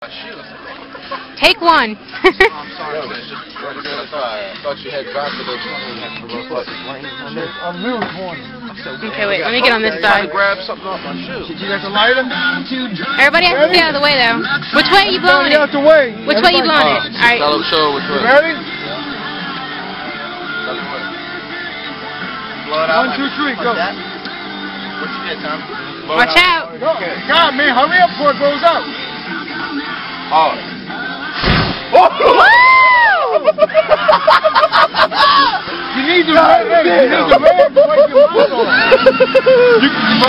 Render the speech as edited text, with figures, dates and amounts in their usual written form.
Take one. I'm sorry, I thought you had dropped it. I'm really horny. Okay, wait, let me get on this side. Grab something off my shoe. Did you have to light him? Everybody has to stay out of the way, though. Which way are you blowing it? Out the way. Which way are you blowing it? All right. Tell them show which way. Ready? Blow it out. 1, 2, 3, go. What you get, Tom? Watch out. God, man, hurry up before it blows up. Oh. You need the red. You need the red to wipe your mouth on.